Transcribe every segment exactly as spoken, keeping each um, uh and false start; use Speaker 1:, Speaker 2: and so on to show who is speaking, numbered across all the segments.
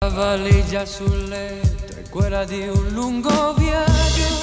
Speaker 1: valigia sul letto è quella di un lungo viaggio.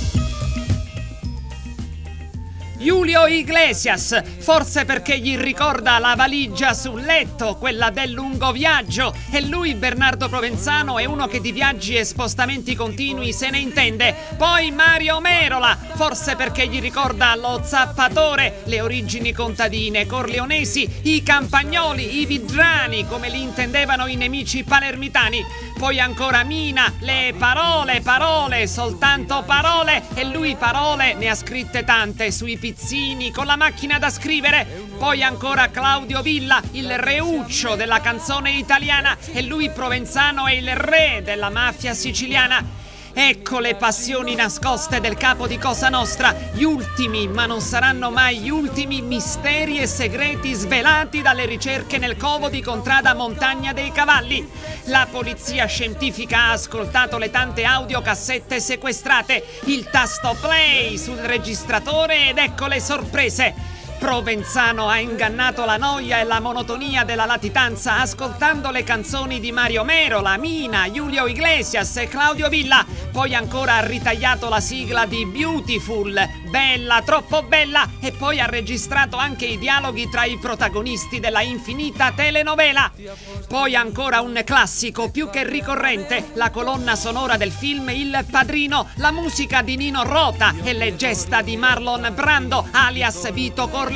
Speaker 2: Julio Iglesias, forse perché gli ricorda la valigia sul letto, quella del lungo viaggio, e lui, Bernardo Provenzano, è uno che di viaggi e spostamenti continui se ne intende. Poi Mario Merola, forse perché gli ricorda lo zappatore, le origini contadine corleonesi, i campagnoli, i vidrani, come li intendevano i nemici palermitani. Poi ancora Mina, le parole, parole, soltanto parole, e lui parole ne ha scritte tante sui pizzini con la macchina da scrivere. Poi ancora Claudio Villa, il reuccio della canzone italiana, e lui Provenzano è il re della mafia siciliana. Ecco le passioni nascoste del capo di Cosa Nostra, gli ultimi, ma non saranno mai gli ultimi, misteri e segreti svelati dalle ricerche nel covo di Contrada Montagna dei Cavalli. La polizia scientifica ha ascoltato le tante audiocassette sequestrate, il tasto play sul registratore, ed ecco le sorprese. Provenzano ha ingannato la noia e la monotonia della latitanza ascoltando le canzoni di Mario Merola, Mina, Julio Iglesias e Claudio Villa. Poi ancora ha ritagliato la sigla di Beautiful, bella, troppo bella, e poi ha registrato anche i dialoghi tra i protagonisti della infinita telenovela. Poi ancora un classico più che ricorrente, la colonna sonora del film Il Padrino, la musica di Nino Rota e le gesta di Marlon Brando, alias Vito Corleone.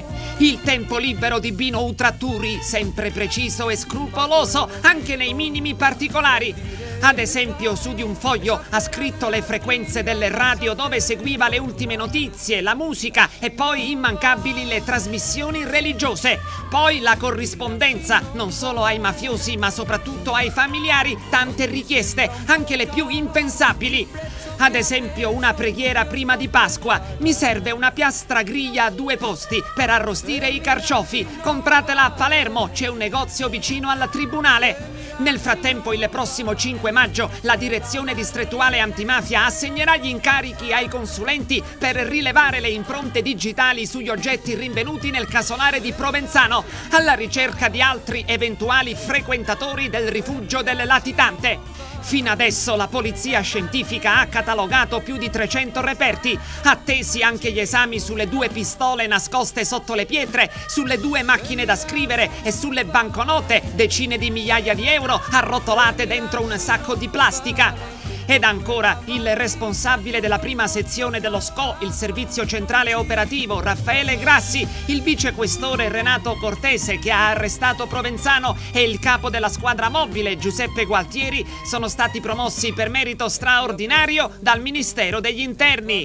Speaker 2: Il tempo libero di Bino Utratturi, sempre preciso e scrupoloso anche nei minimi particolari. Ad esempio, su di un foglio ha scritto le frequenze delle radio dove seguiva le ultime notizie, la musica e poi immancabili le trasmissioni religiose. Poi la corrispondenza, non solo ai mafiosi ma soprattutto ai familiari, tante richieste, anche le più impensabili. Ad esempio, una preghiera prima di Pasqua. Mi serve una piastra griglia a due posti per arrostire i carciofi. Compratela a Palermo, c'è un negozio vicino al tribunale. Nel frattempo, il prossimo cinque maggio, la direzione distrettuale antimafia assegnerà gli incarichi ai consulenti per rilevare le impronte digitali sugli oggetti rinvenuti nel casolare di Provenzano, alla ricerca di altri eventuali frequentatori del rifugio del latitante. Fino adesso la polizia scientifica ha catalogato più di trecento reperti, attesi anche gli esami sulle due pistole nascoste sotto le pietre, sulle due macchine da scrivere e sulle banconote, decine di migliaia di euro arrotolate dentro un sacco di plastica. Ed ancora il responsabile della prima sezione dello S C O, il servizio centrale operativo, Raffaele Grassi, il vicequestore Renato Cortese che ha arrestato Provenzano e il capo della squadra mobile Giuseppe Gualtieri sono stati promossi per merito straordinario dal Ministero degli Interni.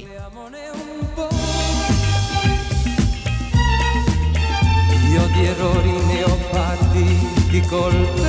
Speaker 1: Io di errori ne ho fatti, di colpe